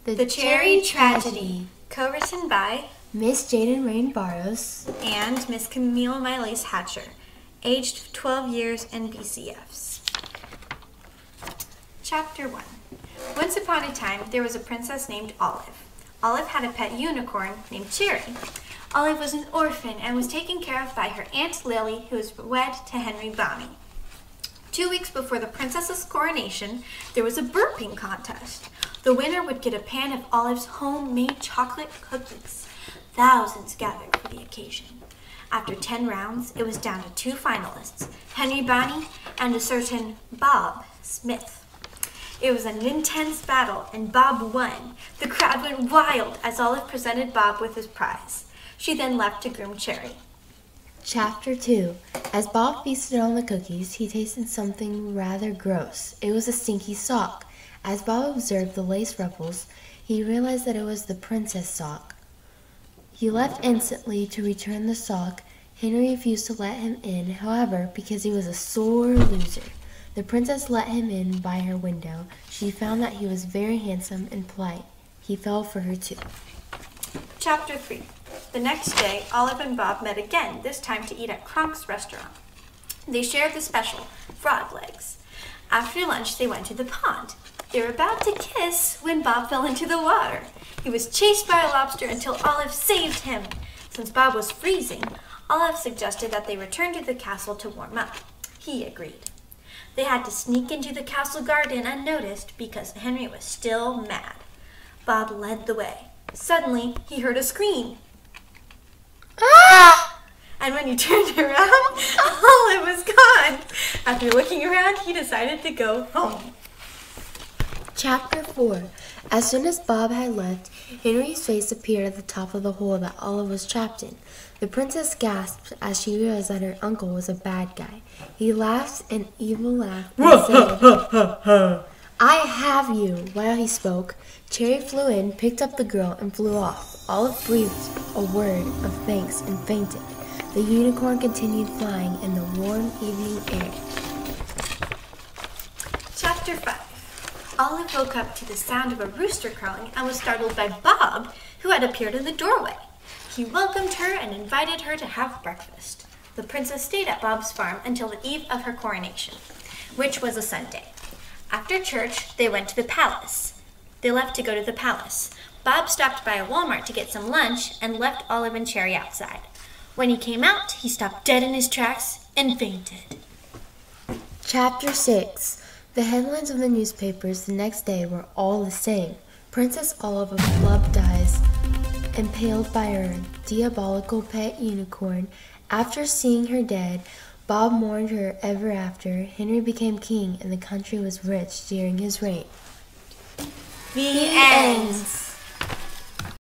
The Cherry Tragedy, co-written by Miss Jaden Rain Barros and Miss Camille Miley's Hatcher, aged 12 years and BCFs. Chapter 1. Once upon a time, there was a princess named Olive. Olive had a pet unicorn named Cherry. Olive was an orphan and was taken care of by her Aunt Lily, who was wed to Henry Bonny. 2 weeks before the princess's coronation, there was a burping contest. The winner would get a pan of Olive's homemade chocolate cookies. Thousands gathered for the occasion. After 10 rounds, it was down to 2 finalists, Henry Bonny and a certain Bob Smith. It was an intense battle, and Bob won. The crowd went wild as Olive presented Bob with his prize. She then left to groom Cherry. Chapter 2. As Bob feasted on the cookies, he tasted something rather gross. It was a stinky sock. As Bob observed the lace ruffles, he realized that it was the princess sock. He left instantly to return the sock. Henry refused to let him in, however, because he was a sore loser. The princess let him in by her window. She found that he was very handsome and polite. He fell for her too. Chapter 3. The next day, Olive and Bob met again, this time to eat at Kronk's restaurant. They shared the special, frog legs. After lunch, they went to the pond. They were about to kiss when Bob fell into the water. He was chased by a lobster until Olive saved him. Since Bob was freezing, Olive suggested that they return to the castle to warm up. He agreed. They had to sneak into the castle garden unnoticed because Henry was still mad. Bob led the way. Suddenly, he heard a scream. Ah! And when he turned around, Olive was gone. After looking around, he decided to go home. Chapter 4. As soon as Bob had left, Henry's face appeared at the top of the hole that Olive was trapped in. The princess gasped as she realized that her uncle was a bad guy. He laughed an evil laugh and said, "I have you." While he spoke, Cherry flew in, picked up the girl, and flew off. Olive breathed a word of thanks and fainted. The unicorn continued flying in the warm evening air. Chapter 5. Olive woke up to the sound of a rooster crowing and was startled by Bob, who had appeared in the doorway. He welcomed her and invited her to have breakfast. The princess stayed at Bob's farm until the eve of her coronation, which was a Sunday. After church, they went to the palace. They left to go to the palace. Bob stopped by a Walmart to get some lunch and left Olive and Cherry outside. When he came out, he stopped dead in his tracks and fainted. Chapter 6. The headlines of the newspapers the next day were all the same. Princess Olive of Flubbed Eyes impaled by her diabolical pet unicorn. After seeing her dead, Bob mourned her ever after. Henry became king and the country was rich during his reign. The end.